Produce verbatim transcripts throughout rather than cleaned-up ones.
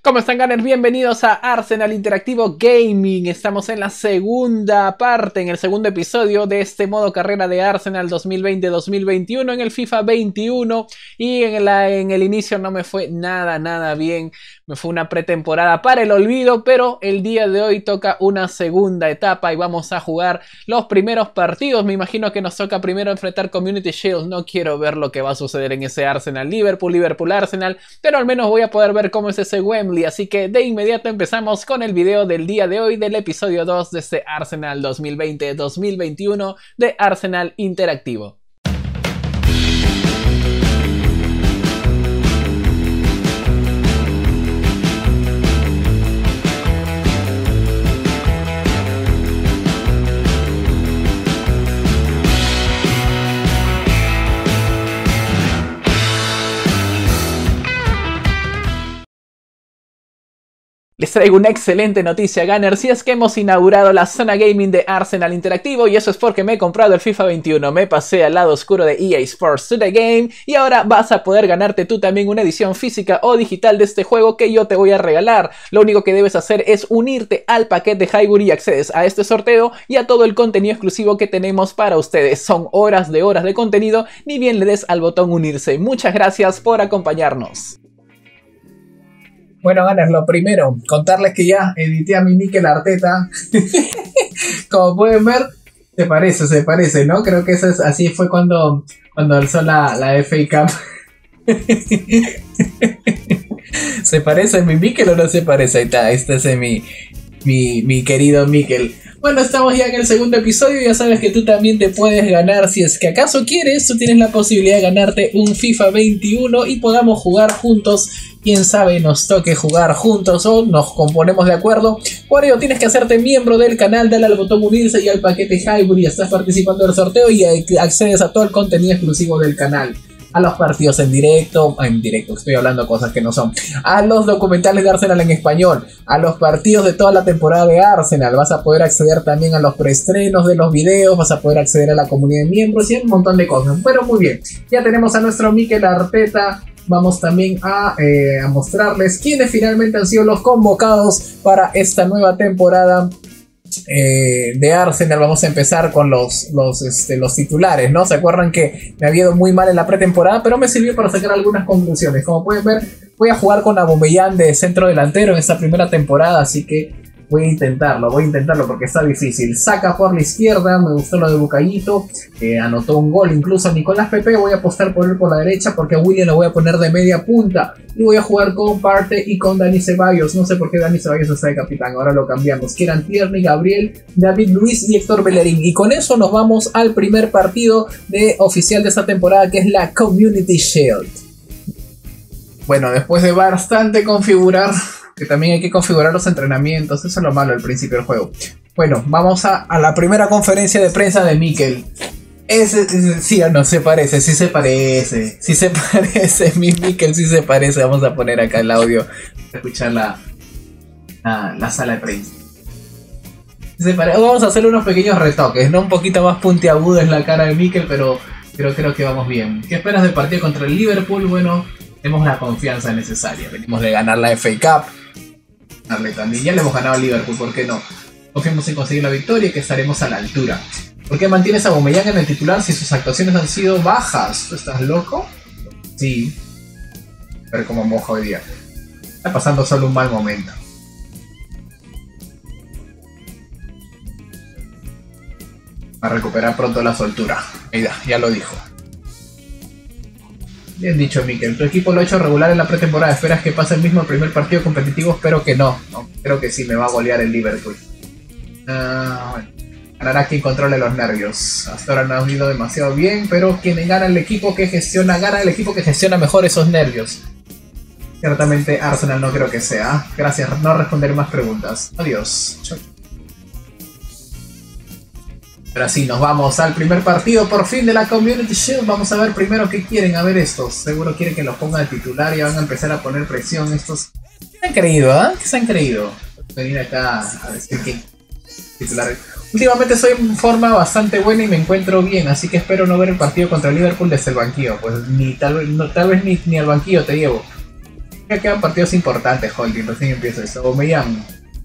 ¿Cómo están, Gunners? Bienvenidos a Arsenal Interactivo Gaming. Estamos en la segunda parte, en el segundo episodio de este modo carrera de Arsenal dos mil veinte dos mil veintiuno en el FIFA veintiuno. Y en, la, en el inicio no me fue nada, nada bien. Me fue una pretemporada para el olvido, pero el día de hoy toca una segunda etapa y vamos a jugar los primeros partidos. Me imagino que nos toca primero enfrentar Community Shield. No quiero ver lo que va a suceder en ese Arsenal-Liverpool, Liverpool-Arsenal, pero al menos voy a poder ver cómo es ese Wembley. Así que de inmediato empezamos con el video del día de hoy del episodio dos de este Arsenal dos mil veinte dos mil veintiuno de Arsenal Interactivo. Les traigo una excelente noticia, Gunners, y es que hemos inaugurado la zona gaming de Arsenal Interactivo, y eso es porque me he comprado el FIFA veintiuno, me pasé al lado oscuro de E A Sports to the Game, y ahora vas a poder ganarte tú también una edición física o digital de este juego que yo te voy a regalar. Lo único que debes hacer es unirte al paquete Highbury y accedes a este sorteo y a todo el contenido exclusivo que tenemos para ustedes. Son horas de horas de contenido, ni bien le des al botón unirse. Muchas gracias por acompañarnos. Bueno, Gunners, lo primero, contarles que ya edité a mi Mikel Arteta. Como pueden ver, se parece, se parece, ¿no? Creo que eso es, así fue cuando, cuando alzó la, la F A Cup. ¿Se parece a mi Mikel o no se parece? Ahí está, este es mi, mi, mi querido Mikel. Bueno, estamos ya en el segundo episodio. Ya sabes que tú también te puedes ganar. Si es que acaso quieres, tú tienes la posibilidad de ganarte un FIFA veintiuno y podamos jugar juntos. Quién sabe, nos toque jugar juntos o nos componemos de acuerdo. Por ello tienes que hacerte miembro del canal, dale al botón unirse y al paquete Highbury. Estás participando del sorteo y accedes a todo el contenido exclusivo del canal. A los partidos en directo, en directo, estoy hablando cosas que no son. A los documentales de Arsenal en español, a los partidos de toda la temporada de Arsenal. Vas a poder acceder también a los preestrenos de los videos, vas a poder acceder a la comunidad de miembros y a un montón de cosas. Pero muy bien, ya tenemos a nuestro Mikel Arteta. Vamos también a, eh, a mostrarles quiénes finalmente han sido los convocados para esta nueva temporada eh, de Arsenal. Vamos a empezar con los, los, este, los titulares, ¿no? ¿Se acuerdan que me había ido muy mal en la pretemporada? Pero me sirvió para sacar algunas conclusiones. Como pueden ver, voy a jugar con Aubameyang de centro delantero en esta primera temporada, así que voy a intentarlo, voy a intentarlo porque está difícil. Saca por la izquierda, me gustó lo de Bucayito, eh, anotó un gol incluso. Nicolás Pepe voy a apostar por él por la derecha porque a William lo voy a poner de media punta. Y voy a jugar con Partey y con Dani Ceballos. No sé por qué Dani Ceballos está de capitán, ahora lo cambiamos. Kieran Tierney, Gabriel, David Luiz y Héctor Bellerín. Y con eso nos vamos al primer partido de oficial de esta temporada, que es la Community Shield. Bueno, después de bastante configurar, que también hay que configurar los entrenamientos, eso es lo malo al principio del juego. Bueno, vamos a, a la primera conferencia de prensa de Mikel. Ese, ese, sí o no, se parece, sí se parece, sí se parece, mi Mikel sí se parece. Vamos a poner acá el audio para escuchar la, la, la sala de prensa. Se parece. Vamos a hacer unos pequeños retoques, ¿no? Un poquito más puntiagudo es la cara de Mikel, pero, pero creo que vamos bien. ¿Qué esperas del partido contra el Liverpool? Bueno, tenemos la confianza necesaria, venimos de ganar la F A Cup. También ya le hemos ganado al Liverpool, ¿por qué no? Confiamos en conseguir la victoria y que estaremos a la altura. ¿Por qué mantienes a Aubameyang en el titular si sus actuaciones han sido bajas? ¿Tú estás loco? Sí. Pero como moja hoy día. Está pasando solo un mal momento. Va a recuperar pronto la soltura. Mira, ya lo dijo. Bien dicho, Mikel. Tu equipo lo ha hecho regular en la pretemporada. ¿Esperas que pase el mismo el primer partido competitivo? Espero que no. no creo que sí me va a golear el Liverpool. Uh, bueno. Ganará quien controle los nervios. Hasta ahora no ha ido demasiado bien, pero quien gana el equipo que gestiona, gana el equipo que gestiona mejor esos nervios. Ciertamente Arsenal no creo que sea. Gracias, no responderé más preguntas. Adiós. Chau. Pero así nos vamos al primer partido por fin de la Community Shield. Vamos a ver primero qué quieren. A ver estos. Seguro quieren que los pongan de titular y van a empezar a poner presión estos. ¿Qué se han creído? ¿Ah? ¿eh? ¿Qué se han creído? Venir acá a decir que titular. Últimamente estoy en forma bastante buena y me encuentro bien, así que espero no ver el partido contra el Liverpool desde el banquillo. Pues ni tal vez, no, tal vez ni, ni al banquillo te llevo. Ya quedan partidos importantes, Holding, recién empieza esto. Aubameyang.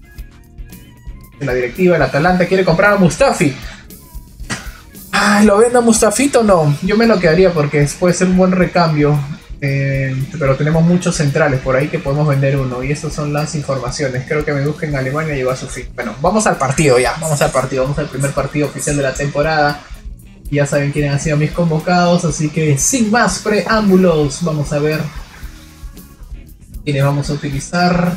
La directiva, el Atalanta quiere comprar a Mustafi. Ay, ¿lo vendo a Mustafito o no? Yo me lo quedaría porque puede ser un buen recambio. Eh, pero tenemos muchos centrales por ahí que podemos vender uno. Y estas son las informaciones. Creo que me busquen en Alemania llegó a su fin. Bueno, vamos al partido ya. Vamos al partido. Vamos al primer partido oficial de la temporada. Ya saben quiénes han sido mis convocados. Así que sin más preámbulos, vamos a ver quiénes vamos a utilizar.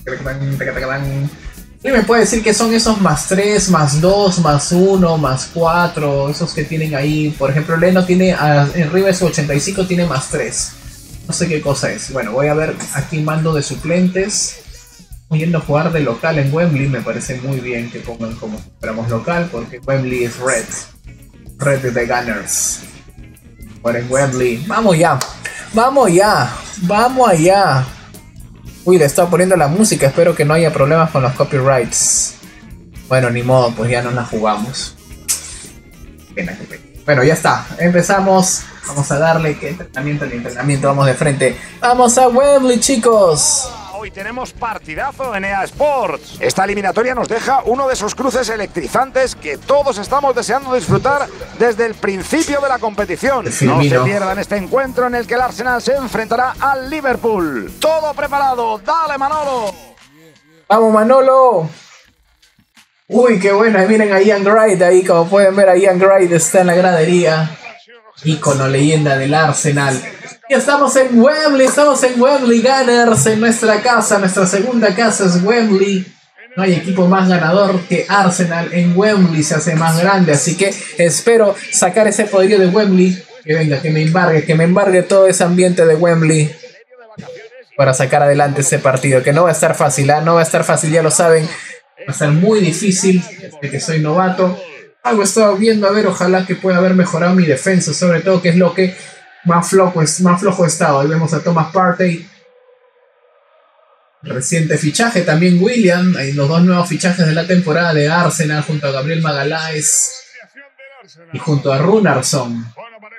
¿Y me puede decir que son esos más tres, más dos, más uno, más cuatro? Esos que tienen ahí. Por ejemplo, Leno tiene arriba de su ochenta y cinco, tiene más tres. No sé qué cosa es. Bueno, voy a ver aquí mando de suplentes. Estoy yendo a jugar de local en Wembley. Me parece muy bien que pongan como esperamos local, porque Wembley es red. Red de The Gunners. Ahora en Wembley. Vamos ya. Vamos ya. Vamos allá. Uy, le estaba poniendo la música, espero que no haya problemas con los copyrights. Bueno, ni modo, pues ya nos la jugamos. Pena, qué pena. Bueno, ya está, empezamos. Vamos a darle, que entrenamiento, el entrenamiento, vamos de frente. ¡Vamos a Wembley, chicos! Hoy tenemos partidazo en E A Sports. Esta eliminatoria nos deja uno de esos cruces electrizantes que todos estamos deseando disfrutar desde el principio de la competición. No se pierdan este encuentro en el que el Arsenal se enfrentará al Liverpool. Todo preparado, dale Manolo. Vamos Manolo. Uy, qué buena, miren a Ian Wright ahí, como pueden ver a Ian Wright está en la gradería. Ícono, leyenda del Arsenal. Y estamos en Wembley, estamos en Wembley Gunners, en nuestra casa, nuestra segunda casa es Wembley. No hay equipo más ganador que Arsenal. En Wembley se hace más grande, así que espero sacar ese poderío de Wembley. Que venga, que me embargue, que me embargue todo ese ambiente de Wembley para sacar adelante ese partido, que no va a estar fácil, ¿eh? No va a estar fácil, ya lo saben. Va a estar muy difícil, desde que soy novato. Algo he estado viendo, a ver, ojalá que pueda haber mejorado mi defensa, sobre todo que es lo que más flojo, más flojo he estado. Ahí vemos a Thomas Partey. Reciente fichaje también William. Hay los dos nuevos fichajes de la temporada de Arsenal junto a Gabriel Magalhaes y junto a Runarsson.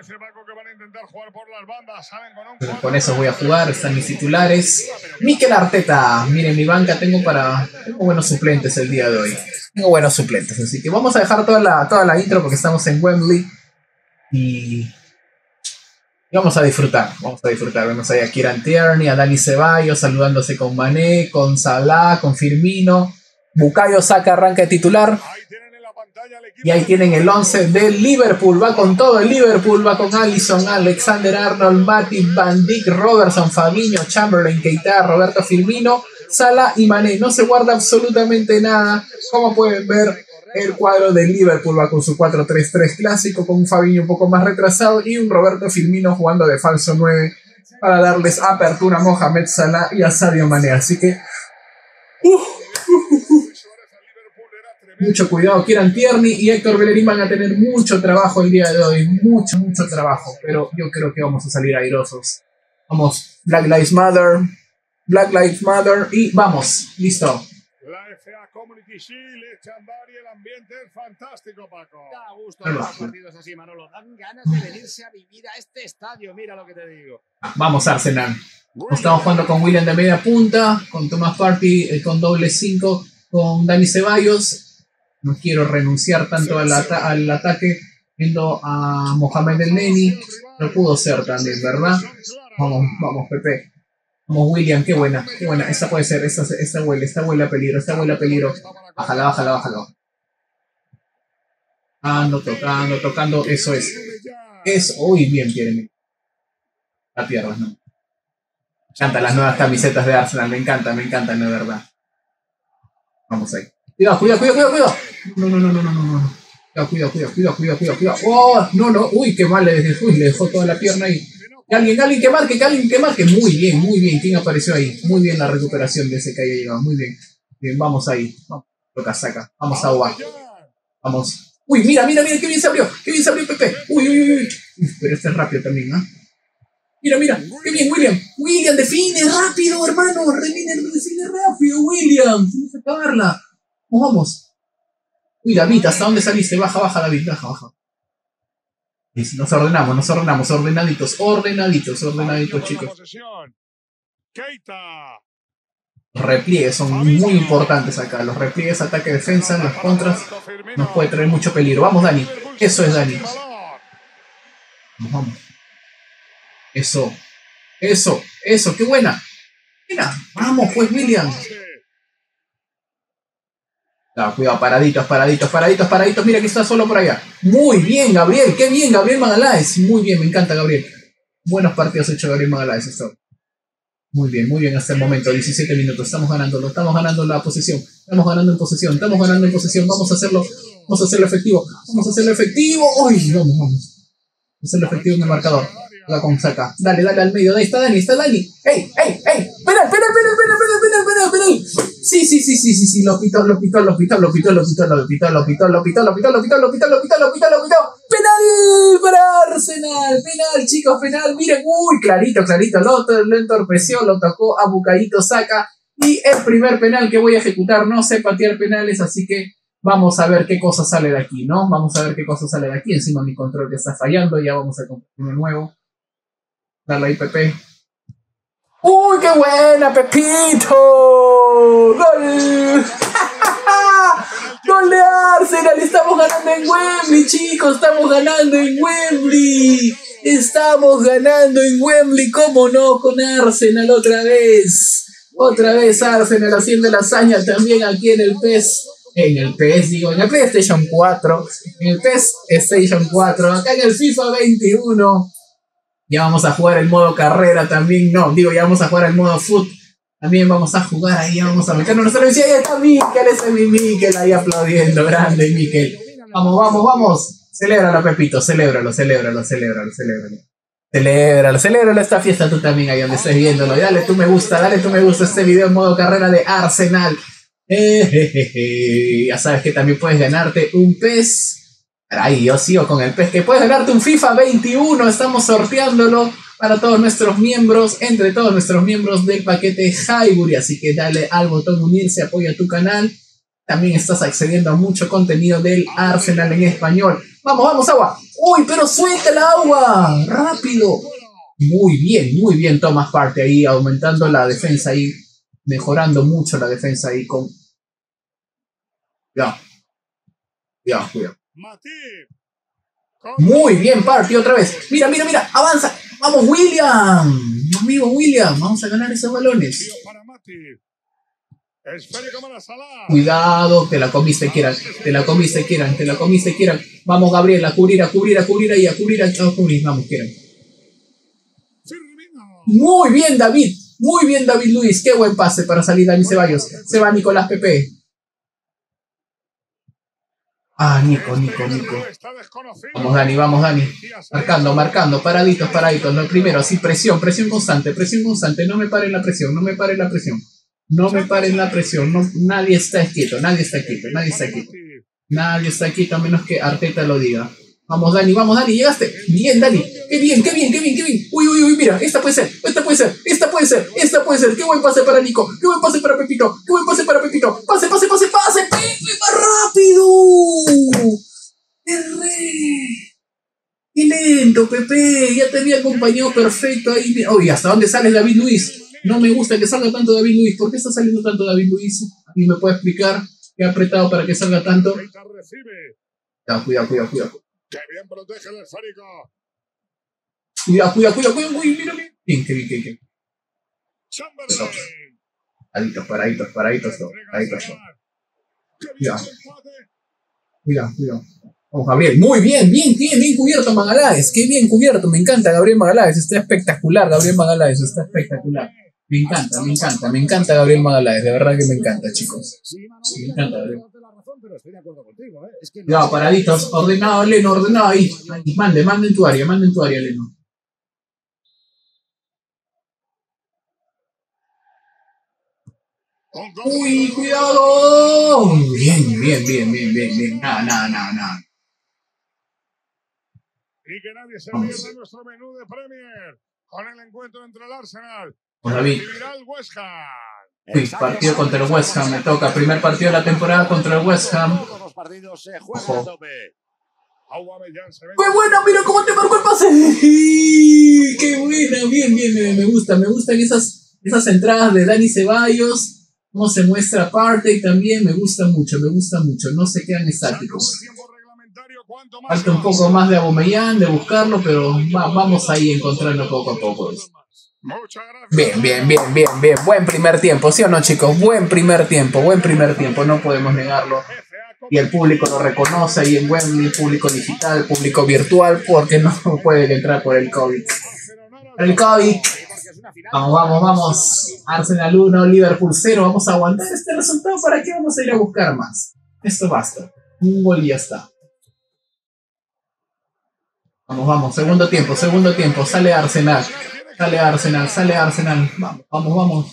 Pero con eso voy a jugar, están mis titulares. Mikel Arteta, miren mi banca, tengo para tengo buenos suplentes el día de hoy. Tengo buenos suplentes, así que vamos a dejar toda la, toda la intro porque estamos en Wembley y... Y vamos a disfrutar, vamos a disfrutar. Vemos ahí a Kieran Tierney, a Dani Ceballos saludándose con Mané, con Salah, con Firmino. Bukayo Saka arranca de titular. Y ahí tienen el once del Liverpool. Va con todo el Liverpool. Va con Alisson, Alexander Arnold, Matip, Van Dijk, Robertson, Fabinho, Chamberlain, Keita, Roberto Firmino, Salah y Mané. No se guarda absolutamente nada. Como pueden ver, el cuadro del Liverpool va con su cuatro tres tres clásico, con un Fabinho un poco más retrasado y un Roberto Firmino jugando de falso nueve para darles apertura a Mohamed Salah y a Sadio Mané. Así que uh, uh, uh, mucho cuidado, Kieran Tierney y Héctor Bellerín van a tener mucho trabajo el día de hoy, mucho, mucho trabajo, pero yo creo que vamos a salir airosos. Vamos, Black Lives Matter, Black Lives Matter y vamos, listo. Community Shield, echa a andar y el ambiente es fantástico, Paco. Da gusto ver los partidos así, Manolo. Dan ganas de venirse a vivir a este estadio, mira lo que te digo. Vamos, Arsenal. Estamos jugando con William de media punta, con Thomas Partey eh, con doble cinco, con Dani Ceballos. No quiero renunciar tanto al, ata al ataque, viendo a Mohamed El Neni. No pudo ser también, ¿verdad? Vamos, vamos, Pepe. Vamos, William, qué buena, qué buena. Esta puede ser, esta, esta huele, esta huele a peligro, esta huele a peligro. Bájala, bájala, bájala. Tocando, tocando, tocando, eso es. Es, uy, bien, Pierre. La piernas, ¿no? Me encantan las nuevas camisetas de Arsenal, me encantan, me encantan, de verdad. Vamos ahí. Cuidado, cuidado, cuidado, cuidado. No, no, no, no, no, no, no. Cuidado, cuidado, cuidado, cuidado, cuidado, cuidado. Oh, no, no, uy, qué mal le dejó, uy, le dejó toda la pierna ahí. Que alguien, alguien que marque, que alguien que marque. Muy bien, muy bien. ¿Quién apareció ahí? Muy bien la recuperación de ese que haya llegado. Muy bien. Bien, vamos ahí. Vamos, lo casaca. Vamos a Oba. Vamos. Uy, mira, mira, mira, qué bien se abrió. Qué bien se abrió Pepe. Uy, uy, uy. Uf, pero este es rápido también, ¿ah? ¿eh? Mira, mira. Qué bien, William. William, define rápido, hermano. Define, define rápido, William. Tienes que acabarla. Vamos, vamos. Uy, David, ¿hasta dónde saliste? Baja, baja, David. Baja, baja. Nos ordenamos, nos ordenamos, ordenaditos, ordenaditos, ordenaditos, chicos. Keita. Los repliegues son muy importantes acá. Los repliegues, ataque, defensa, las contras nos puede traer mucho peligro. Vamos, Dani. Eso es, Dani. Vamos. Eso. Eso. Eso. ¡Qué buena! Mira. Vamos, pues, William. No, cuidado, paraditos, paraditos, paraditos, paraditos. Mira que está solo por allá. Muy bien, Gabriel. Qué bien, Gabriel Magaláes. Muy bien, me encanta, Gabriel. Buenos partidos hecho Gabriel Magaláes. Esto. Muy bien, muy bien hasta el momento. diecisiete minutos. Estamos ganando. Estamos ganando la posesión. Estamos ganando en posesión. Estamos ganando en posesión. Vamos a hacerlo. Vamos a hacerlo efectivo. Vamos a hacerlo efectivo. ¡Uy! Vamos, vamos. Vamos a hacerlo efectivo en el marcador. La con saca. Dale, dale al medio. Ahí está Dani, está Dani. ¡Ey, ey, ey! ¡Penal, penal, penal, penal, penal, penal, penal, penal! Sí, sí, sí, sí, sí, sí. Lo pitó, lo pitó, lo pitó, lo pitó, lo pitó, lo pitó, lo pitó, lo pitó, lo pitó, lo pitó, lo pitó, lo pitó, lo pitó, lo pitó. ¡Penal para Arsenal! ¡Penal, chicos! ¡Penal! Miren, uy, clarito, clarito. Lo, lo entorpeció, lo tocó a Bukayo Saka. Y el primer penal que voy a ejecutar. No sé patear penales, así que vamos a ver qué cosa sale de aquí, ¿no? Vamos a ver qué cosa sale de aquí. Encima mi control que está fallando. Ya vamos a comprar uno nuevo. Dale ahí, Pepe. ¡Uy, qué buena, Pepito! ¡Gol! ¡Gol de Arsenal! Estamos ganando en Wembley, chicos. Estamos ganando en Wembley. Estamos ganando en Wembley. ¿Cómo no? Con Arsenal otra vez. Otra vez Arsenal haciendo la hazaña también aquí en el P E S. En el P E S, digo, en el PlayStation cuatro. En el PlayStation cuatro. Acá en el FIFA veintiuno. Ya vamos a jugar el modo carrera también. No, digo, ya vamos a jugar el modo foot. También vamos a jugar ahí, vamos a meternos nuestra televisión. Ahí está Mikel, ese es mi Mikel ahí aplaudiendo. Grande Mikel. Vamos, vamos, vamos. Celébralo, Pepito, celébralo, celébralo, celébralo, celébralo. Celébralo, celébralo esta fiesta tú también ahí donde estés viéndolo. Y dale tu me gusta, dale tu me gusta a este video en modo carrera de Arsenal. Eh, je, je, je. Ya sabes que también puedes ganarte un P E S. Ahí yo sigo con el P E S, que puedes ganarte un FIFA veintiuno. Estamos sorteándolo para todos nuestros miembros, entre todos nuestros miembros del paquete Highbury. Así que dale al botón unirse, apoya tu canal. También estás accediendo a mucho contenido del Arsenal en español. Vamos, vamos, agua. Uy, pero suelta el agua. Rápido. Muy bien, muy bien Thomas Partey ahí, aumentando la defensa ahí, mejorando mucho la defensa ahí con... Ya. Ya, cuidado. Muy bien, Partey, otra vez. Mira, mira, mira, avanza. Vamos, William. Amigo William, vamos a ganar esos balones. Cuidado, te la comiste, Kieran. Te la comiste, Kieran. Te la comiste, Kieran. Vamos, Gabriel, a cubrir, a cubrir, a cubrir ahí, a cubrir, a cubrir. Vamos, Kieran. Muy bien, David. Muy bien, David Luis. Qué buen pase para salir Dani Ceballos. Se va Nicolás Pepe. Ah, Nico, Nico, Nico. Vamos, Dani, vamos, Dani. Marcando, marcando, paraditos, paraditos. Lo primero, así, presión, presión constante, presión constante. No me paren la presión, no me paren la presión. No me paren la presión. No, nadie está quieto, nadie está quieto, nadie está quieto. Nadie está quieto a menos que Arteta lo diga. Vamos, Dani, vamos, Dani, llegaste. Bien, Dani. Qué bien, qué bien, qué bien, qué bien. Uy, uy, uy, mira, esta puede ser, esta puede ser, esta puede ser, esta puede ser. Qué buen pase para Nico, qué buen pase para Pepito, qué buen pase para Pepito. Pase, pase, pase, pase, Pepe, más rápido. Erré. Qué lento, Pepe. Ya tenía acompañado perfecto ahí. Oye, ¿hasta dónde sale David Luis? No me gusta que salga tanto David Luis. ¿Por qué está saliendo tanto David Luis? ¿Alguien me puede explicar qué ha apretado para que salga tanto? Ya, cuidado, cuidado, cuidado. ¡Qué bien protege el esférico! Cuidado, cuidado, cuidado, cuidado. Uy, mira, mira. Bien, qué bien, qué bien. Paraditos, paraditos, paraditos, paraditos. Cuidado. Cuidado, cuidado. Vamos, Gabriel. Muy bien, bien, bien, bien cubierto Magaláes. Qué bien cubierto. Me encanta Gabriel Magaláes. Está espectacular, Gabriel Magaláes. Está espectacular. Me encanta, me encanta, me encanta Gabriel Magaláes. De verdad que me encanta, chicos. Me encanta, Gabriel. Ya, paraditos. Ordenado, Leno, ordenado ahí. Mande, mande en tu área, mande en tu área, Leno. Uy, cuidado. Bien, bien, bien, bien, bien, bien. Nada, nada, nada, nada. Y que nadie se pierda nuestro menú de Premier con el encuentro entre el Arsenal Pues David. y el West Ham. Sí, partido contra el West Ham, me toca. Primer partido de la temporada contra el West Ham. Ojo. ¡Qué buena! ¡Mira cómo te marcó el pase! ¡Qué buena! Bien, bien, me, me gusta. Me gustan esas, Esas entradas de Dani Ceballos, cómo se muestra Partey también, me gusta mucho, me gusta mucho. No se quedan estáticos. Falta un poco más de Aubameyang, de buscarlo, pero va, vamos ahí encontrando poco a poco. Bien, bien, bien, bien, bien. Buen primer tiempo, ¿sí o no, chicos? Buen primer tiempo, buen primer tiempo, no podemos negarlo. Y el público lo reconoce ahí en Wembley, público digital, público virtual, porque no pueden entrar por el COVID. El COVID. Vamos, vamos, vamos. Arsenal uno, Liverpool cero. Vamos a aguantar este resultado. ¿Para qué vamos a ir a buscar más? Esto basta. Un gol y ya está. Vamos, vamos. Segundo tiempo, segundo tiempo. Sale Arsenal. Sale Arsenal, sale Arsenal. Vamos, vamos, vamos.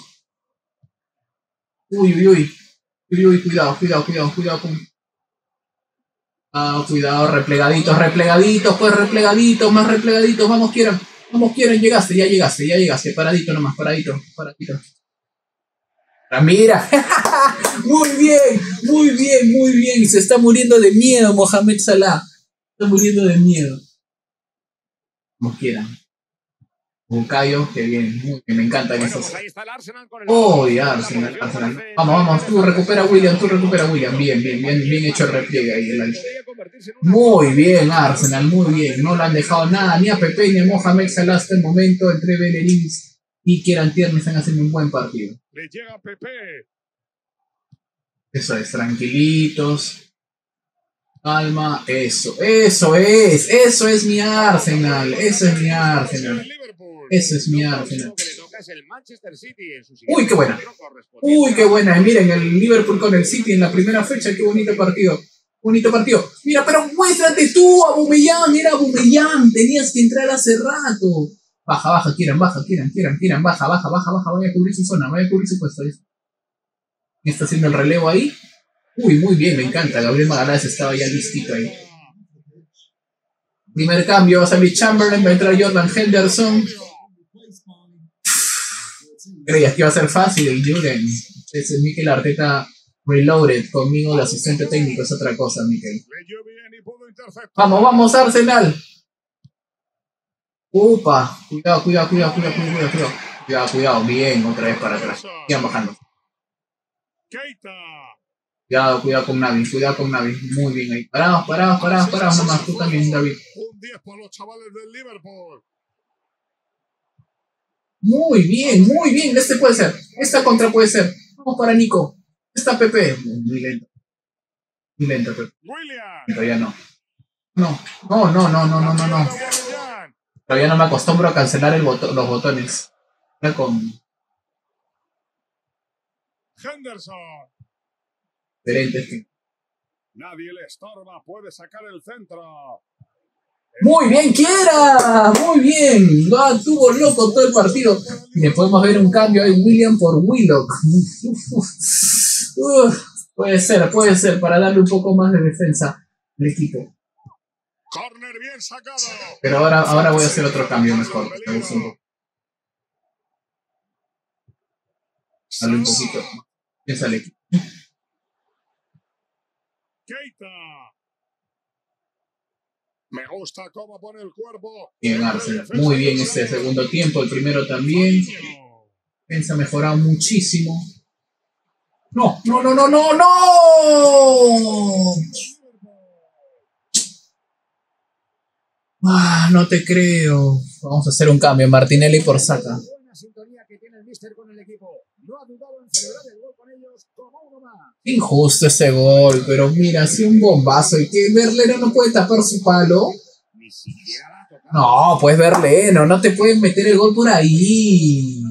Uy, uy, uy. Uy, uy, cuidado, cuidado, cuidado, cuidado con... Ah, cuidado, replegaditos, replegaditos, pues replegaditos, más replegaditos, vamos, quieran, vamos, quieran, llegaste, ya llegaste, ya llegaste, paradito nomás, paradito, paradito. Ah, mira, muy bien, muy bien, muy bien, se está muriendo de miedo Mohamed Salah, está muriendo de miedo. Como quieran. Bukayo, que bien, muy bien, me encantan bueno, esos. Pues oh, ya, Arsenal, Arsenal. Vamos, vamos, tú recupera a William, tú recupera a William. Bien, bien, bien, bien hecho el repliegue ahí. El... Muy bien, Arsenal, muy bien. No le han dejado nada, ni a Pepe ni a Mohamed Salah hasta el momento. Entre Bellerín y Kieran Tierney están haciendo un buen partido. Le llega Pepe. Eso es, tranquilitos. Calma, eso, eso es, eso es mi Arsenal, eso es mi Arsenal. Eso es mi Arsenal. Uy, qué buena. Uy, qué buena. Y miren, el Liverpool con el City en la primera fecha. Qué bonito partido. Bonito partido. Mira, pero muéstrate tú, Aubameyang. Era Aubameyang. Tenías que entrar hace rato. Baja, baja, quieran, baja, quieran, quieran, quieran. Baja, baja, baja, baja. Vaya a cubrir su zona. Vaya a cubrir su puesto. Está haciendo el relevo ahí. Uy, muy bien, me encanta. Gabriel Magalhães estaba ya listito ahí. Primer cambio. Va a salir Chamberlain. Va a entrar Jordan Henderson. Creías que iba a ser fácil el Jürgen. Ese es Mikel Arteta Reloaded. Conmigo el asistente técnico es otra cosa, Mikel. Vamos, vamos, Arsenal. Upa. Cuidado, cuidado, cuidado, cuidado, cuidado, cuidado. Cuidado, cuidado. Bien, otra vez para atrás. Sigan bajando. Cuidado, cuidado con Navi, cuidado con Navi. Muy bien ahí. Parados, parados, parados, parados. Nomás tú también, David. Un diez por los chavales del Liverpool. Muy bien, muy bien. Este puede ser. Esta contra puede ser. Vamos para Nico. Esta Pepe. Muy lento. Muy lento, Pepe. Todavía no. No, no, no, no, no, no, no, no. Todavía no me acostumbro a cancelar el boto los botones. Ya con... Henderson. Diferente. Nadie le estorba. Puede sacar el centro. Muy bien, Kiera, muy bien. Va, estuvo loco todo el partido. Y le podemos ver un cambio ahí, William por Willock. Uf, uf, uf. Uf, puede ser, puede ser, para darle un poco más de defensa al equipo. Corner bien sacado. Pero ahora, ahora voy a hacer otro cambio mejor. Me gusta un poco. Dale un poquito. Piensa al equipo. Keita. Me gusta cómo pone el cuerpo. Bien, Arsenal. Muy bien este segundo tiempo. El primero también. Defensa ha mejorado muchísimo. No, no, no, no, no, no. Ah, no te creo. Vamos a hacer un cambio. Martinelli por Saka. Injusto ese gol, pero mira, si un bombazo y que Berleno no puede tapar su palo. No, pues Berleno, no te puedes meter el gol por ahí.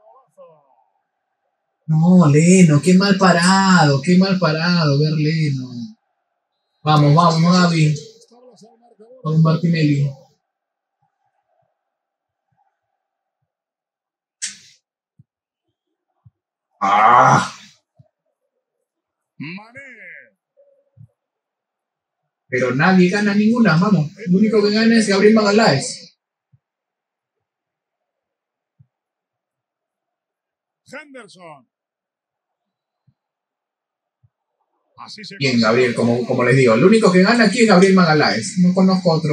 No, Leno, qué mal parado, qué mal parado, Berleno. Vamos, vamos, Gaby. Vamos, Martinelli. Ah. Pero nadie gana ninguna, vamos. Lo único que gana es Gabriel Magalhães. Henderson. Así se Bien, Gabriel, como, como les digo, lo único que gana aquí es Gabriel Magalhães. No conozco otro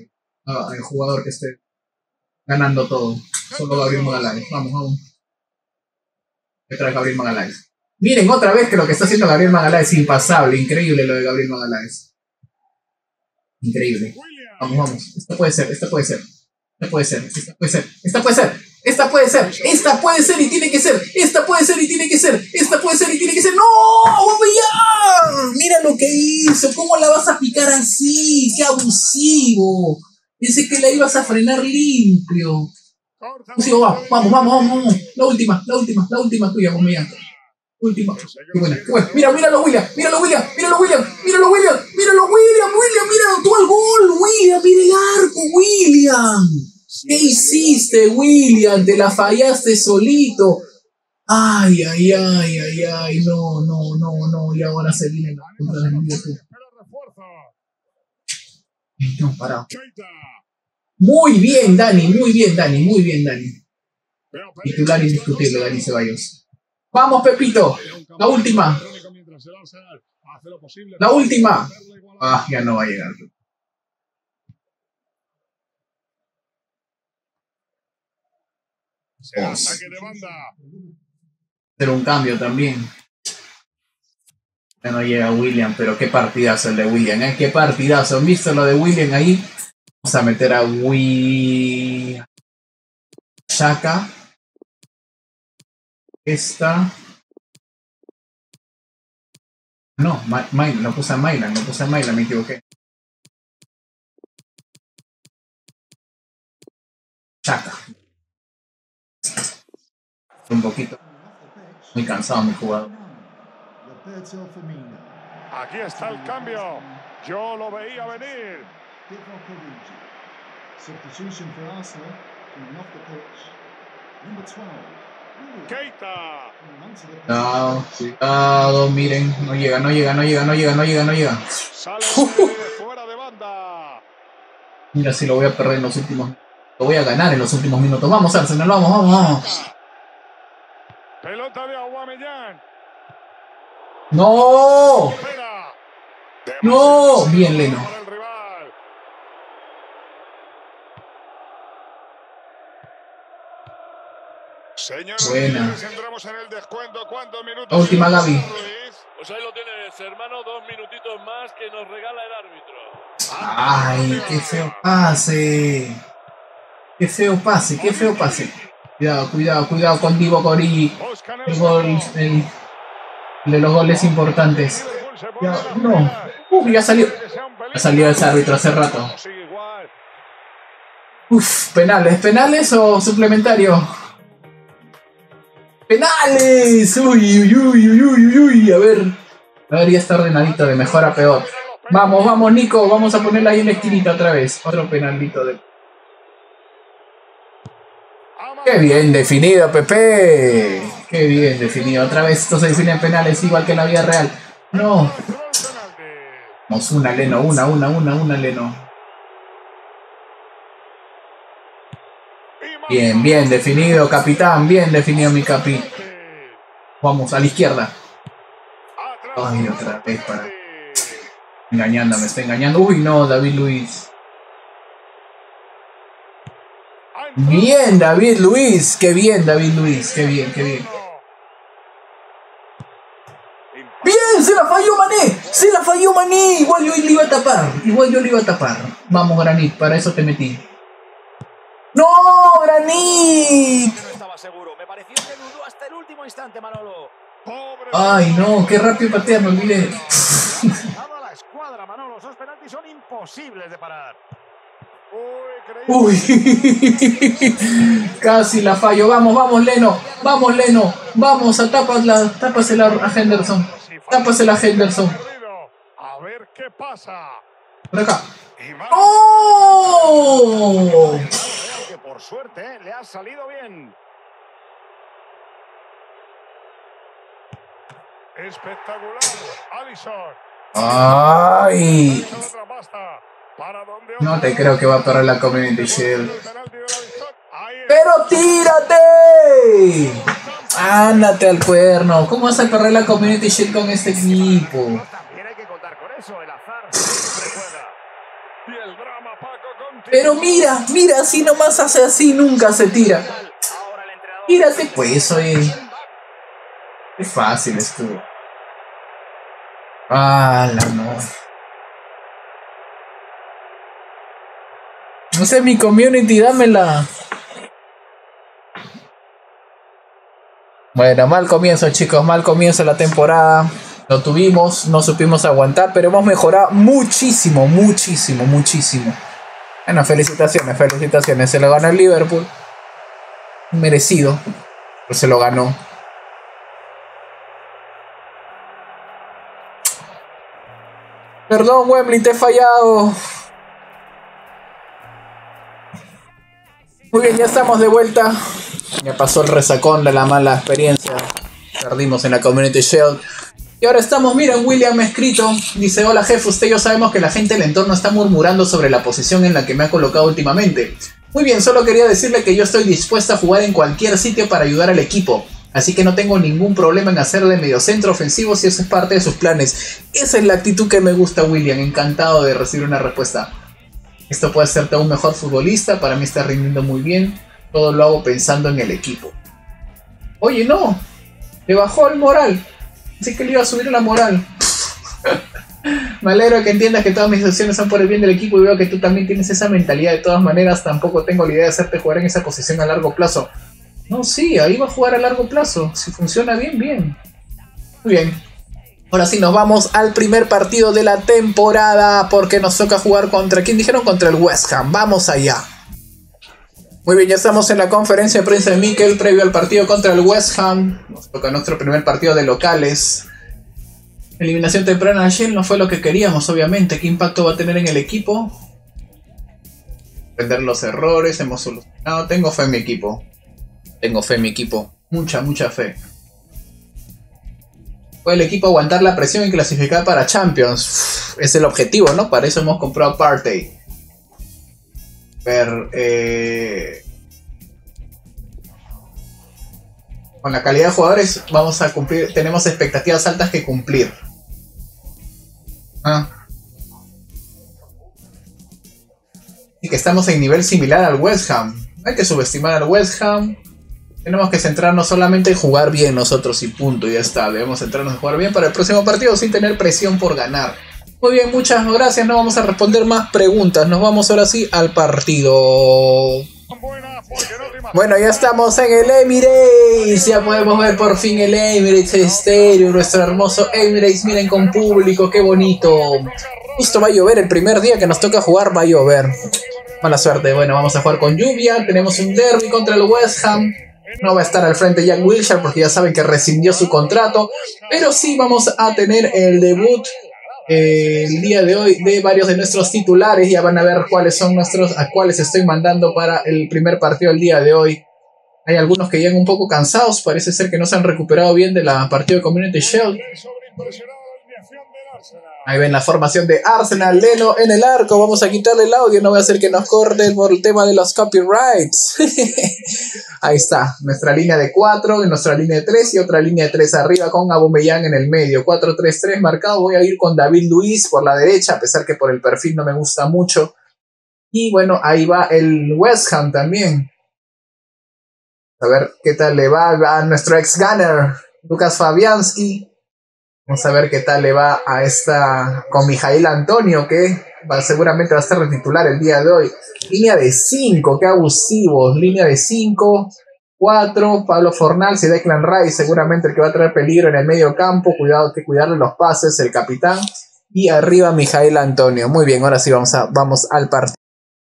uh, jugador que esté ganando todo. Solo Gabriel Magalhães. Vamos, vamos. Otra vez Gabriel Magaláes. Miren otra vez que lo que está haciendo Gabriel Magaláes es impasable. Increíble lo de Gabriel Magaláes. Increíble. Vamos, vamos. Esta puede ser, esta puede ser. Esta puede ser, esta puede ser. Esta puede ser. Esta puede ser. Esta puede ser y tiene que ser. Esta puede ser y tiene que ser. Esta puede ser y tiene que ser. ¡No! ¡Villar! Mira lo que hizo. ¿Cómo la vas a picar así? ¡Qué abusivo! Pensé que la ibas a frenar limpio. Sí, vamos, vamos, vamos, vamos. La última, la última, la última tuya, William. Última. Qué buena, qué buena. Mira, míralo, William. Míralo, William. Míralo, William. Míralo, William. Míralo, William. William, mira tú al gol. William, mira el arco, William. ¿Qué hiciste, William? Te la fallaste solito. Ay, ay, ay, ay, ay. No, no, no, no. Y ahora se viene la contra del Liverpool. No, parado. Muy bien, Dani. Muy bien, Dani. Muy bien, Dani. Titular indiscutible, Dani Ceballos. Vamos, Pepito. La última. La última. Ah, ya no va a llegar. Vamos. Hacer un cambio también. Ya no llega William, pero qué partidazo el de William, ¿eh? Qué partidazo. ¿Han visto lo de William ahí? Vamos a meter a Wi... Shaka. Esta. No, Ma Ma lo puse a Mailan, lo puse a Mailan, me equivoqué. Shaka. Un poquito. Muy cansado mi jugador. Aquí está el cambio. Yo lo veía venir. Keita. Cuidado, cuidado, miren, no llega, no llega, no llega, no llega, no llega, no llega. Fuera de banda. Mira si lo voy a perder en los últimos. Lo voy a ganar en los últimos minutos. Vamos, Arsenal, vamos, vamos, vamos. Pelota de Aubameyang. ¡No! ¡No! Bien, Leno. Señores, buena. entramos en el descuento. ¿Cuántos minutos? La última, Gaby. Pues ahí lo tienes, hermano. Dos minutitos más que nos regala el árbitro. ¡Ay, qué feo pase! ¡Qué feo pase, qué feo pase! Cuidado, cuidado, cuidado con Divo Cori. El gol, el, el de los goles importantes. Ya, no. Uh, ya salió. Ya salió ese árbitro hace rato. Uf, penales, penales o suplementario. ¡Penales! Uy, uy, uy, uy, uy, uy, a ver. A ver, ya está ordenadito de mejor a peor. Vamos, vamos, Nico. Vamos a ponerla ahí en la esquinita otra vez. Otro penalito de... ¡Qué bien definido, Pepe! ¡Qué bien definido! Otra vez esto se define en penales igual que en la vida real. ¡No! Vamos, una, Leno. Una, una, una, una, Leno. Bien, bien definido, capitán. Bien definido, mi capi. Vamos, a la izquierda. Ay, otra vez para... Engañando, me está engañando. Uy, no, David Luiz. Bien, David Luiz. Qué bien, David Luiz. Qué bien, qué bien. Bien, se la falló Mané. Se la falló Mané. Igual yo le iba a tapar. Igual yo le iba a tapar. Vamos, Granit, para eso te metí. ¡No, Granit! No estaba seguro. Me pareció que dudó hasta el último instante, Manolo. Ay, no, qué rápido patea, me olvidé. Dado a la escuadra, Manolo. Esos penaltis son imposibles de parar. Uy, casi la fallo. Vamos, vamos, Leno. Vamos, Leno. Vamos, a tapasla, tápasela a Henderson. Tápasela a Henderson. A ver qué pasa. Por acá. ¡Oh! Que por suerte le ha salido bien. Espectacular. Alisson. Ay. No te creo que va a perder la Community Shield. ¡Pero tírate! ¡Ándate al cuerno! ¿Cómo vas a perder la Community Shield con este equipo? También hay que contar con eso. El azar Pero mira, mira, así nomás hace así, nunca se tira. Tírate pues, oye. Es fácil esto. Ah, la no. No sé, mi community, dámela. Bueno, mal comienzo, chicos, mal comienzo la temporada. Lo tuvimos, no supimos aguantar, pero hemos mejorado muchísimo, muchísimo, muchísimo. Bueno, felicitaciones, felicitaciones. Se lo ganó el Liverpool. Merecido, pero se lo ganó. Perdón, Wembley, te he fallado. Muy bien, ya estamos de vuelta. Ya pasó el resacón de la mala experiencia. Perdimos en la Community Shield. Y ahora estamos, miren, William me ha escrito. Dice, hola jefe, usted y yo sabemos que la gente del entorno está murmurando sobre la posición en la que me ha colocado últimamente. Muy bien, solo quería decirle que yo estoy dispuesta a jugar en cualquier sitio para ayudar al equipo. Así que no tengo ningún problema en hacerle mediocentro ofensivo si eso es parte de sus planes. Esa es la actitud que me gusta, William. Encantado de recibir una respuesta. Esto puede hacerte un mejor futbolista. Para mí está rindiendo muy bien. Todo lo hago pensando en el equipo. Oye, no. Le bajó el moral. Así que le iba a subir la moral. Me alegro de que entiendas que todas mis decisiones son por el bien del equipo y veo que tú también tienes esa mentalidad. De todas maneras, tampoco tengo la idea de hacerte jugar en esa posición a largo plazo. No, sí, ahí va a jugar a largo plazo. Si funciona bien, bien. Muy bien. Ahora sí, nos vamos al primer partido de la temporada porque nos toca jugar contra... ¿Quién dijeron? Contra el West Ham. Vamos allá. Muy bien, ya estamos en la conferencia de prensa de Mikel previo al partido contra el West Ham. Nos toca nuestro primer partido de locales. Eliminación temprana ayer no fue lo que queríamos, obviamente. ¿Qué impacto va a tener en el equipo? Aprender los errores, hemos solucionado. Tengo fe en mi equipo. Tengo fe en mi equipo. Mucha, mucha fe. Puede el equipo aguantar la presión y clasificar para Champions. Uf, es el objetivo, ¿no? Para eso hemos comprado Partey. Ver, eh... con la calidad de jugadores vamos a cumplir. Tenemos expectativas altas que cumplir. Ah. Y que estamos en nivel similar al West Ham. No hay que subestimar al West Ham. Tenemos que centrarnos solamente en jugar bien nosotros y punto, ya está. Debemos centrarnos en jugar bien para el próximo partido sin tener presión por ganar. Muy bien, muchas gracias. No vamos a responder más preguntas. Nos vamos ahora sí al partido. Bueno, ya estamos en el Emirates. Ya podemos ver por fin el Emirates Stadium, nuestro hermoso Emirates. Miren, con público, qué bonito. Justo va a llover, el primer día que nos toca jugar va a llover. Mala suerte. Bueno, vamos a jugar con lluvia. Tenemos un derby contra el West Ham. No va a estar al frente Jack Wilshere porque ya saben que rescindió su contrato. Pero sí vamos a tener el debut eh, el día de hoy de varios de nuestros titulares. Ya van a ver cuáles son nuestros, a cuáles estoy mandando para el primer partido el día de hoy. Hay algunos que llegan un poco cansados. Parece ser que no se han recuperado bien de la partida de Community Shield. Ahí ven la formación de Arsenal. Leno en el arco. Vamos a quitarle el audio. No voy a hacer que nos corten por el tema de los copyrights. Ahí está. Nuestra línea de cuatro. Nuestra línea de tres. Y otra línea de tres arriba con Aubameyang en el medio. cuatro tres tres marcado. Voy a ir con David Luiz por la derecha. A pesar que por el perfil no me gusta mucho. Y bueno, ahí va el West Ham también. A ver qué tal le va a nuestro ex gunner Lucas Fabianski. Vamos a ver qué tal le va a esta con Mijail Antonio, que va, seguramente va a ser el titular el día de hoy. Línea de cinco, qué abusivos. Línea de cinco, cuatro, Pablo Fornals y Declan Rice, seguramente el que va a traer peligro en el medio campo. Cuidado, que cuidarle los pases, el capitán. Y arriba Mijail Antonio. Muy bien, ahora sí vamos, a, vamos al partido.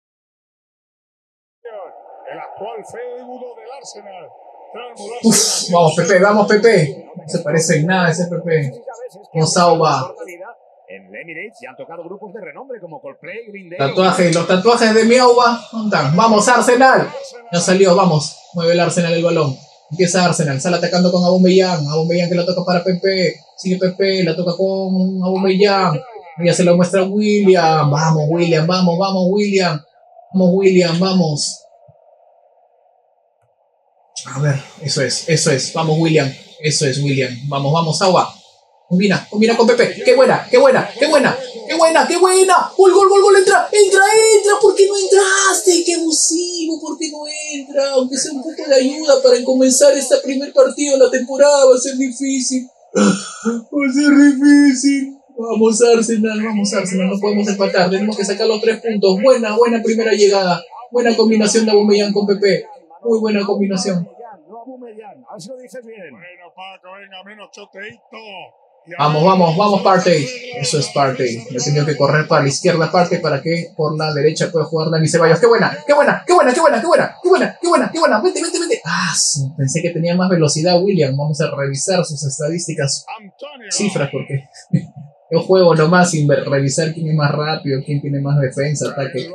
El actual feudo del Arsenal. Uf, vamos Pepe, vamos Pepe. No se parece en nada ese Pepe. Mosauba. En el Emirates ya han tocado grupos de renombre como Coldplay, Green Day. Tatuajes, los tatuajes de Miauba. ¿Dónde están? Vamos Arsenal. Ya salió, vamos. Mueve el Arsenal el balón. Empieza Arsenal, sale atacando con Aubameyang. Aubameyang que la toca para Pepe. Sigue Pepe, la toca con Aubameyang. Ya se lo muestra William. Vamos William, vamos, vamos William. Vamos William, vamos. A ver, eso es, eso es. Vamos William, eso es William. Vamos, vamos Agua. Combina, combina con Pepe. ¡Qué buena, qué buena, qué buena! ¡Qué buena, qué buena! ¡Gol, gol, gol, gol! ¡Entra, entra, entra! ¿Por qué no entraste? ¡Qué abusivo! ¿Por qué no entra? Aunque sea un poco de ayuda para comenzar este primer partido de la temporada. Va a ser difícil. Va a ser difícil. Vamos Arsenal, vamos Arsenal. No podemos empatar. Tenemos que sacar los tres puntos. Buena, buena primera llegada. Buena combinación de Aubameyang con Pepe. Muy buena combinación. Bueno, Paco, venga, menos choteito. Vamos, vamos, vamos, Partey. Eso es Partey. He tenido que correr para la izquierda, Partey, para que por la derecha pueda jugar Dani Ceballos. ¡Qué buena! ¡Qué buena! ¡Qué buena! ¡Qué buena! ¡Qué buena! ¡Qué buena! ¡Qué buena! ¡Qué buena! ¡Vente, vente, vente! ¡Ah! Pensé que tenía más velocidad, William. Vamos a revisar sus estadísticas, cifras, porque yo juego nomás sin ver, revisar quién es más rápido, quién tiene más defensa, ataque.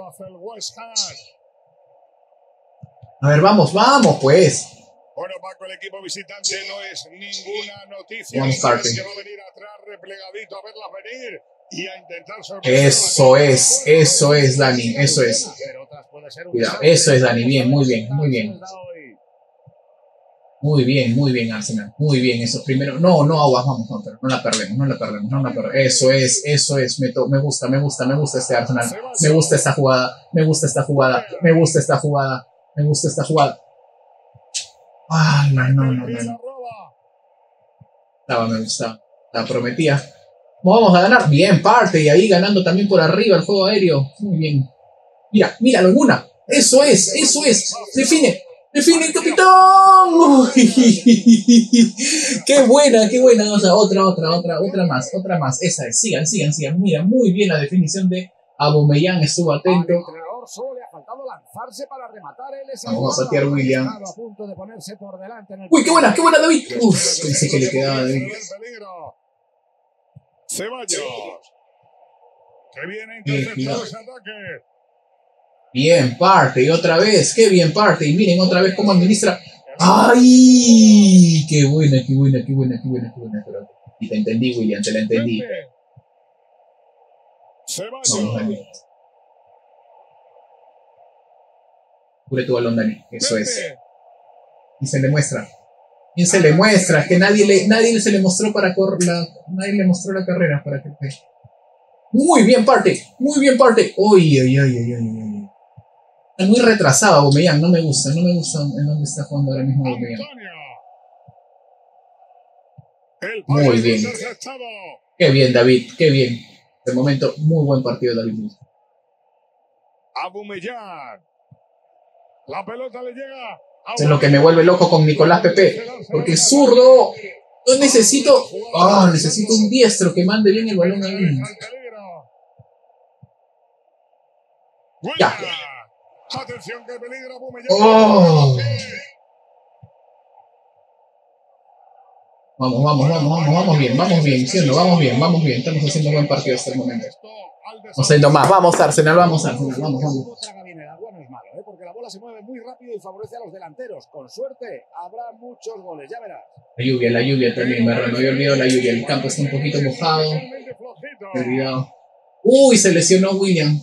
A ver, vamos, vamos, pues. Bueno, Paco, el equipo visitante no es ninguna noticia. Vamos, Partey. Que va a venir atrás replegadito a verlas venir y a intentar sorprender. Eso es, eso es, Dani, eso es. Cuidado, eso es, Dani, bien, muy bien, muy bien. Muy bien, muy bien, Arsenal, muy bien, esos primeros. No, no, aguas, vamos, no, pero no la perdemos, no la perdemos, no la perdemos. Eso es, eso es, me, to me gusta, me gusta, me gusta este Arsenal. Me gusta esta jugada, me gusta esta jugada, me gusta esta jugada, me gusta esta jugada. Ay, no, no, no, no. Estaba, me gustaba. La prometía. Vamos a ganar. Bien, Partey. Y ahí ganando también por arriba el juego aéreo. Muy bien. Mira, míralo en una. Eso es, eso es. Define. Define, capitán. Uy. Qué buena, qué buena. O sea, otra, otra, otra, otra más, otra más. Esa es. Sigan, sigan, sigan. Mira, muy bien la definición de Aubameyang. Estuvo atento. Solo le ha faltado lanzarse para rematar el Vamos a patear William. A punto de ponerse por delante en el... Uy, qué buena, qué buena, David. Uf, pensé que le quedaba a David. Ceballos. Que viene interceptado ese ataque. Bien, Partey, otra vez. Qué bien, Partey. Miren otra vez cómo administra. ¡Ay! Qué buena, qué buena, qué buena, qué buena, qué buena. Y te entendí, William, te la entendí. Ceballos. Cure tu balón, Dani. Eso es. Y se le muestra. Y se le muestra que nadie le, nadie se le mostró para correr la, nadie le mostró la carrera para que. Muy bien, Partey. Muy bien, Partey. Uy, uy, uy, uy, uy. Está muy retrasado, Aubameyang. No me gusta, no me gusta en dónde está jugando ahora mismo Aubameyang. Muy bien. Qué bien, David. Qué bien. De momento, muy buen partido, David. Aubameyang. La pelota le llega. Eso es lo que me vuelve loco con Nicolás Pepe. Porque es zurdo. Yo necesito. Ah, oh, necesito un diestro que mande bien el balón ahí. Ya. Atención que peligra Aubameyang. Oh. Vamos, vamos, vamos, vamos, vamos bien, vamos bien, siendo, vamos bien, vamos bien. Estamos haciendo un buen partido hasta el momento. Vamos haciendo más, vamos Arsenal, vamos Arsenal, vamos, vamos. Porque la bola se mueve muy rápido y favorece a los delanteros. Con suerte habrá muchos goles, ya verás. La lluvia, la lluvia también, me había olvidado la lluvia. El campo está un poquito mojado. Me he olvidado. Uy, se lesionó William.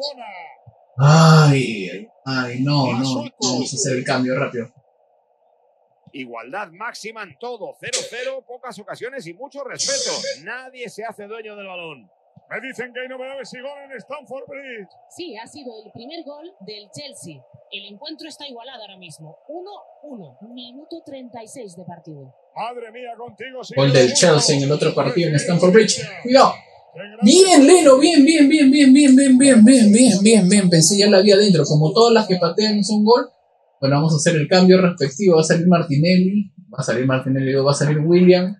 Ay, ay, no, no. Vamos a hacer el cambio rápido. Igualdad máxima en todo. cero cero, pocas ocasiones y mucho respeto. Nadie se hace dueño del balón. Me dicen que hay novedades y gol en Stamford Bridge. Sí, ha sido el primer gol del Chelsea. El encuentro está igualado ahora mismo. uno uno. Minuto treinta y seis de partido. Madre mía, contigo. Gol del Chelsea en el otro partido en Stamford Bridge. Cuidado. Bien, Leno, bien, bien, bien, bien, bien, bien, bien, bien, bien, bien, bien. Pensé ya la había adentro. Como todas las que patean son gol. Bueno, vamos a hacer el cambio respectivo. Va a salir Martinelli. Va a salir Martinelli. Va a salir William.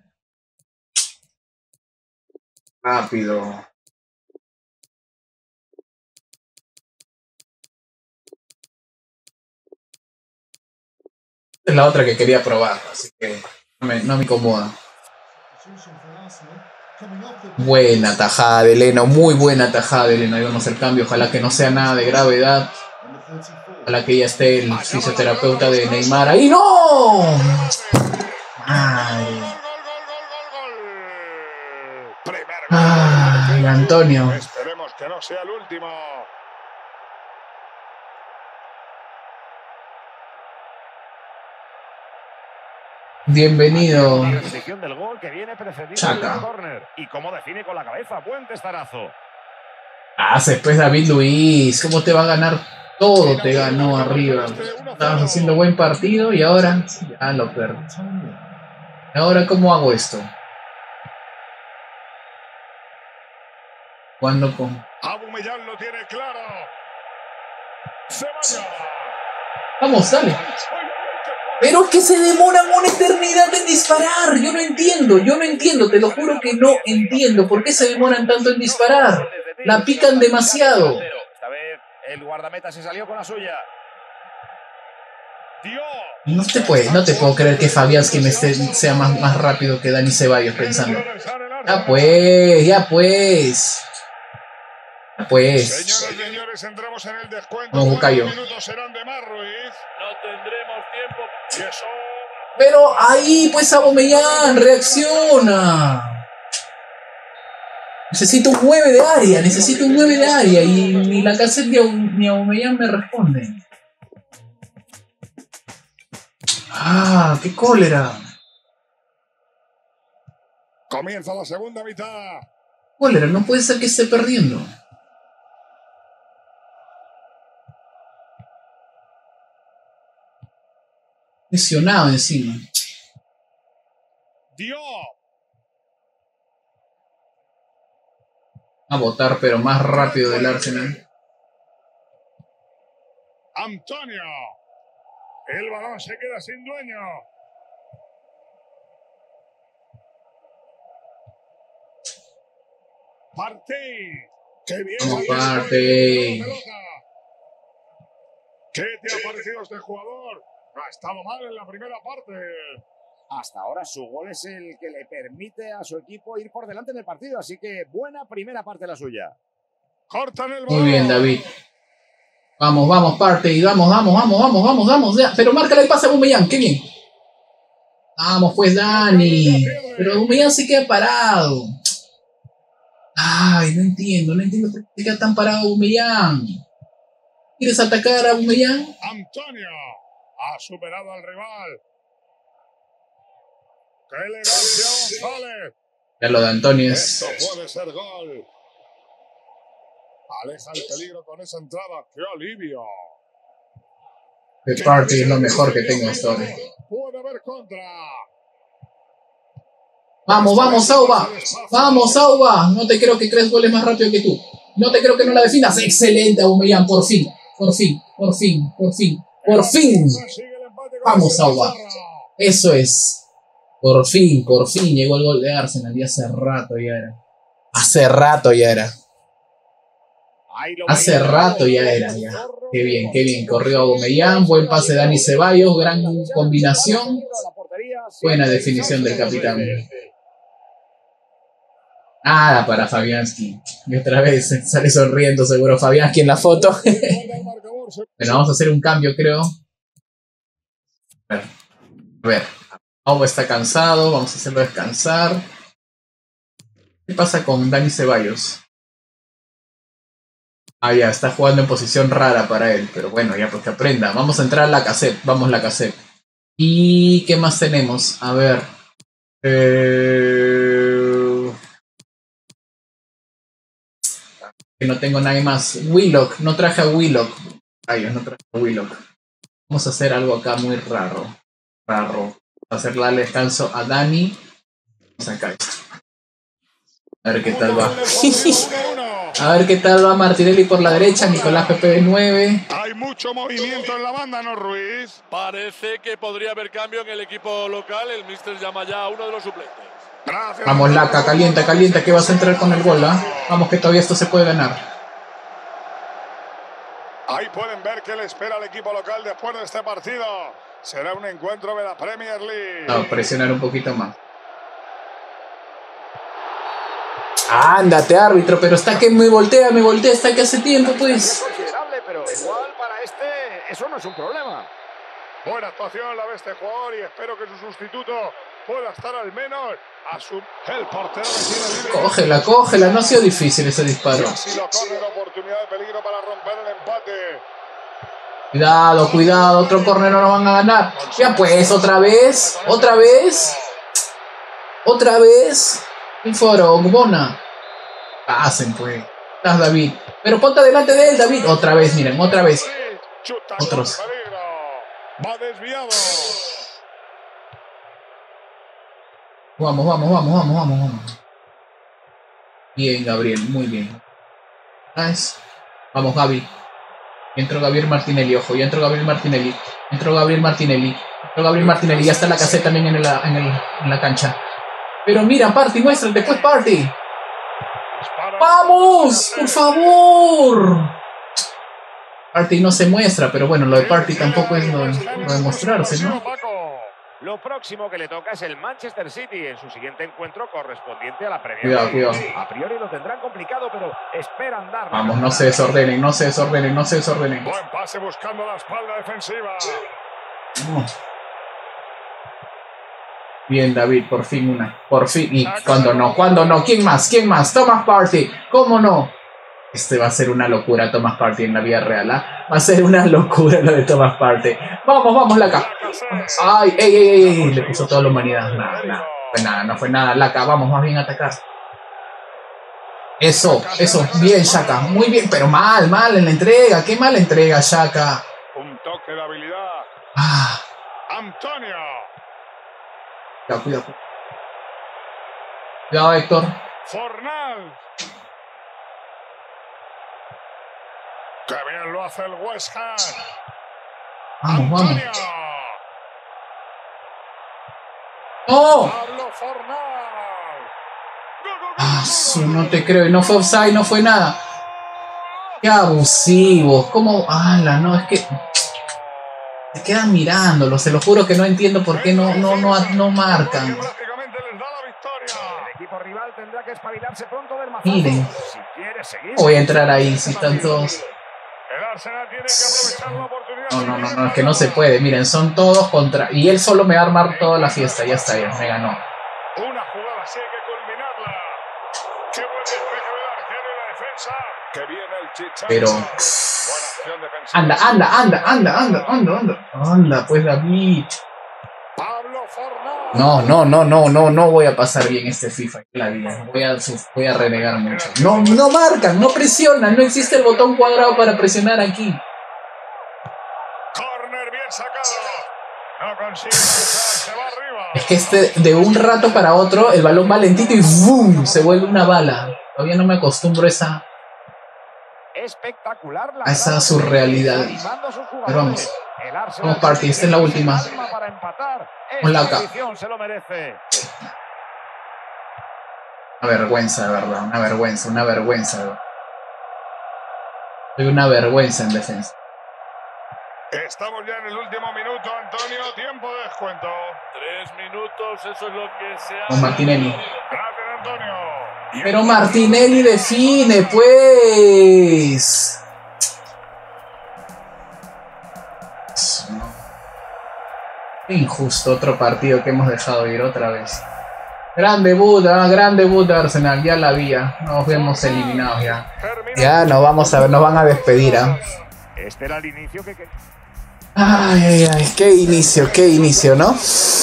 Rápido. Es la otra que quería probar, así que no me, no me incomoda. Buena tajada de Leno, muy buena tajada de Leno. Ahí vamos al cambio, ojalá que no sea nada de gravedad. Ojalá que ya esté el fisioterapeuta de Neymar. ¡Ahí no! Ay. Ay, Antonio. Esperemos que no sea el último. Bienvenido. Del gol que viene Chaka. Y cómo define con la cabeza. Buen testarazo. Ah, después David Luiz. ¿Cómo te va a ganar? Todo te ganó arriba. Estabas haciendo buen partido y ahora ya lo perdí. ¿Y ahora cómo hago esto? ¿Cuándo con? Aubameyang lo tiene claro. Se vaya. Vamos, dale. Pero que se demoran una eternidad en disparar. Yo no entiendo, yo no entiendo, te lo juro que no entiendo. ¿Por qué se demoran tanto en disparar? La pican demasiado. Esta vez el guardameta se salió con la suya. No te puede, no te puedo creer que Fabianski me esté, sea más, más rápido que Dani Ceballos pensando. Ya pues, ya pues. Ya pues. Señoras y señores, entramos en el descuento. Vamos, Bucayo. Minutos serán de más, Ruiz. No tendremos tiempo. Y eso... Pero ahí pues Aubameyang reacciona. Necesito un nueve de área, necesito un nueve de área y ni la Lacazette ni Aubameyang me responden. Ah, qué cólera. Comienza la segunda mitad. Cólera, no puede ser que esté perdiendo. Lesionado encima. Dios. A botar, pero más rápido del Arsenal. Antonio. El balón se queda sin dueño. Partey. Qué bien. Vamos, Partey. ¿Qué te ha parecido este jugador? Ha estado mal en la primera parte. Hasta ahora su gol es el que le permite a su equipo ir por delante en el partido, así que buena primera parte la suya. Cortan el balón. Muy bien, David. Vamos, vamos, Partey, vamos, vamos, vamos, vamos, vamos, vamos. Ya. Pero marca el pase a Aubameyang, qué bien. Vamos, pues, Dani. Pero Aubameyang se queda parado. Ay, no entiendo, no entiendo por qué se queda tan parado Aubameyang. ¿Quieres atacar a Aubameyang? Antonio ha superado al rival. ¡Qué elegancia, González! Ya lo de Antonio es... Esto puede ser gol. Aleja el peligro con esa entrada. ¡Qué alivio! The Partey es lo mejor que tengo hasta ahora. Puede haber contra. Vamos, vamos, Auba. Vamos, Auba. No te creo que crees goles más rápido que tú. No te creo que no la definas. Excelente, Aubameyang. Por fin, por fin, por fin, por fin, por fin. Vamos, Auba. Eso es. Por fin, por fin llegó el gol de Arsenal. Y hace rato ya era. Hace rato ya era. Hace rato ya era, ya. Qué bien, qué bien. Corrió Aubameyang, buen pase de Dani Ceballos, gran combinación. Buena definición del capitán. Nada para Fabianski. Y otra vez sale sonriendo seguro Fabianski en la foto. Bueno, vamos a hacer un cambio, creo. A ver. A ver. Auba está cansado, vamos a hacerlo descansar. ¿Qué pasa con Dani Ceballos? Ah, ya, está jugando en posición rara para él, pero bueno, ya pues que aprenda. Vamos a entrar a Lacazette, vamos Lacazette. ¿Y qué más tenemos? A ver. Eh... No tengo nadie más. Willock, no traje a Willock. Ay, no traje a Willock. Vamos a hacer algo acá muy raro. Raro. Vamos a hacerle darle descanso a Dani. Vamos a sacar esto. A ver qué tal va. A ver qué tal va Martinelli por la derecha, Nicolás P P B nueve. Hay mucho movimiento en la banda, ¿no, Ruiz? Parece que podría haber cambio en el equipo local. El míster llama ya a uno de los suplentes. Gracias. Vamos, Laca, calienta, calienta, que vas a entrar con el gol, ¿ah? ¿eh? Vamos, que todavía esto se puede ganar. Ahí pueden ver qué le espera al equipo local después de este partido. Será un encuentro de la Premier League. No, presionar un poquito más. Ándate, árbitro, pero está que me voltea, me voltea, está que hace tiempo, pues. Es considerable, pero igual para este eso no es un problema. Buena actuación la de este jugador y espero que su sustituto pueda estar al menos a su... El portero tiene libre. Cógela, cógela, no ha sido difícil ese disparo. Si lo corre la oportunidad de peligro para romper el empate. Cuidado, cuidado, otro córner no lo van a ganar. Ya pues, otra vez, otra vez. Otra vez. Un foro, Bona. Pasen pues. Estás David. Pero ponte delante de él, David. Otra vez, miren, otra vez. Otros. Va desviado. Vamos, vamos, vamos, vamos, vamos, vamos. Bien, Gabriel, muy bien. Nice. Vamos, Gaby. Entró Gabriel Martinelli, ojo, ya entró Gabriel Martinelli. Entró Gabriel Martinelli. Entró Gabriel Martinelli, ya está la caseta también en la, en, el, en la cancha. Pero mira, Party, muestra, después Party. ¡Vamos! ¡Por favor! Party no se muestra, pero bueno, lo de Party tampoco es lo, lo de mostrarse, ¿no? Lo próximo que le toca es el Manchester City en su siguiente encuentro correspondiente a la Premier League. Cuidado, cuidado. A priori lo tendrán complicado, pero esperan dar. Vamos, no se desordenen, no se desordenen, no se desordenen. Buen pase buscando la espalda defensiva. No. Bien, David, por fin una. Por fin. ¿Y cuándo no? ¿Cuándo no? ¿Quién más? ¿Quién más? Thomas Partey. ¿Cómo no? Este va a ser una locura, Thomas Partey en la vida real, ¿ah? ¿eh? Va a ser una locura lo de Thomas Partey. Vamos, vamos, Laca. Ay, ey, ey, ey, le puso toda la humanidad. Nada, nada. Fue nada, no fue nada, Laca. Vamos, más bien a atacar. Eso, eso. Bien, Xhaka. Muy bien, pero mal, mal en la entrega. Qué mala entrega, Xhaka. Un toque de habilidad. Ah. Antonio. Cuidado, cuidado. Cuidado, Héctor. Fornal. ¡Qué bien lo hace el West Ham! Vamos, vamos. Antonio. ¡Oh! Pablo Fornal. Ah, su, no te creo. Y no fue offside, no fue nada. ¡Qué abusivos! ¿Cómo? ¡Hala! No, es que... Se quedan mirándolo. Se lo juro que no entiendo por qué no, no, no, no marcan. El equipo rival tendrá que espabilarse pronto del mazazo. Miren. Si quiere seguir. Voy a entrar ahí, si están todos... El Arsenal tiene que aprovechar la oportunidad. No, no, no, no, es que no se puede. Miren, son todos contra... Y él solo me va a armar toda la fiesta. Ya está, ya me ganó. Una jugada así hay que culminarla. Qué buen despeje del arquero y la defensa. Que viene el Chicharito. Pero... Buena acción defensiva. Anda, anda, anda, anda, anda, anda, anda. Anda, pues David. Pablo Fornal. No, no, no, no, no, no voy a pasar bien este FIFA. La vida. Voy a, voy a renegar mucho. No, no marcan, no presionan. No existe el botón cuadrado para presionar aquí. Corner bien sacado. No consigue pasar, se va arriba. Es que este, de un rato para otro, el balón va lentito y ¡boom! Se vuelve una bala. Todavía no me acostumbro a esa... Espectacular la a esa surrealidad. Pero vamos. Vamos, Party, esta es la última. Con la K. Una vergüenza, de verdad. Una vergüenza, una vergüenza. De verdad. Soy una vergüenza en defensa. Estamos ya en el último minuto, Antonio. Tiempo de descuento. Tres minutos, eso es lo que se ha... Con Martinelli. Gracias, Antonio. Pero Martinelli define, pues. Qué injusto otro partido que hemos dejado ir otra vez. Gran debut, ¿eh? Gran debut de Arsenal, ya la vía. Nos vemos eliminados ya. Ya nos vamos a ver, nos van a despedir, ¿ah? ¿eh? Este era el inicio que... Ay, ay, ay, qué inicio, qué inicio, ¿no?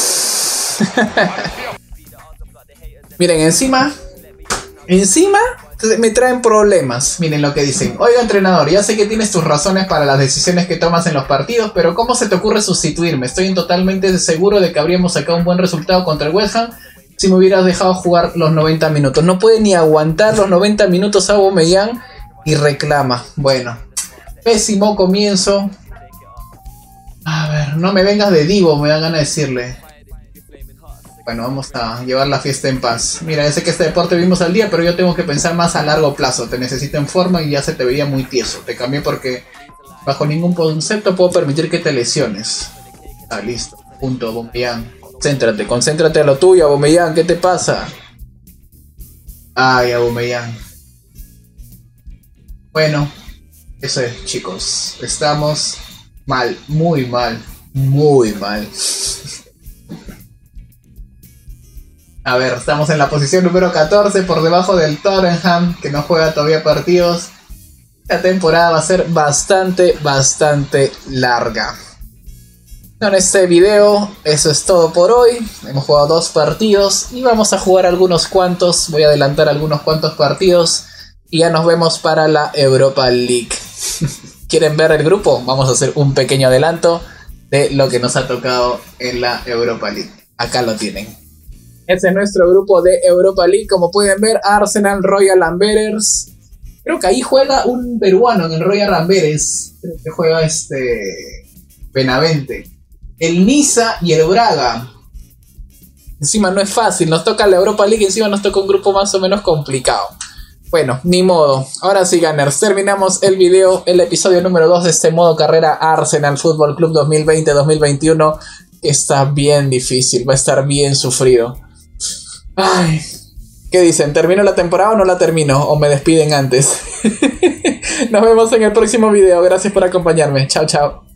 Miren, encima, encima me traen problemas. Miren lo que dicen. Oiga, entrenador, ya sé que tienes tus razones para las decisiones que tomas en los partidos, pero ¿cómo se te ocurre sustituirme? Estoy totalmente seguro de que habríamos sacado un buen resultado contra el West Ham si me hubieras dejado jugar los noventa minutos. No puede ni aguantar los noventa minutos a Aubameyang y reclama. Bueno, pésimo comienzo. A ver, no me vengas de divo, me dan ganas de decirle. Bueno, vamos a llevar la fiesta en paz. Mira, ya sé que este deporte vivimos al día, pero yo tengo que pensar más a largo plazo. Te necesito en forma y ya se te veía muy tieso. Te cambié porque bajo ningún concepto puedo permitir que te lesiones. Ah, listo. Punto, Aubameyang. Concéntrate, concéntrate a lo tuyo, Aubameyang. ¿Qué te pasa? Ay, Aubameyang. Bueno, eso es, chicos. Estamos mal, muy mal, muy mal. A ver, estamos en la posición número catorce, por debajo del Tottenham, que no juega todavía partidos. La temporada va a ser bastante, bastante larga. En este video eso es todo por hoy. Hemos jugado dos partidos y vamos a jugar algunos cuantos. Voy a adelantar algunos cuantos partidos y ya nos vemos para la Europa League. ¿Quieren ver el grupo? Vamos a hacer un pequeño adelanto de lo que nos ha tocado en la Europa League. Acá lo tienen. Este es nuestro grupo de Europa League. Como pueden ver, Arsenal, Royal Amberes. Creo que ahí juega un peruano en el Royal Amberes. Creo que juega este Benavente. El Niza y el Braga. Encima no es fácil, nos toca la Europa League y encima nos toca un grupo más o menos complicado. Bueno, ni modo. Ahora sí, Gunners, terminamos el video, el episodio número dos de este modo carrera Arsenal Fútbol Club dos mil veinte dos mil veintiuno. Está bien difícil, va a estar bien sufrido. Ay, ¿qué dicen? ¿Termino la temporada o no la termino? ¿O me despiden antes? Nos vemos en el próximo video. Gracias por acompañarme. Chao, chao.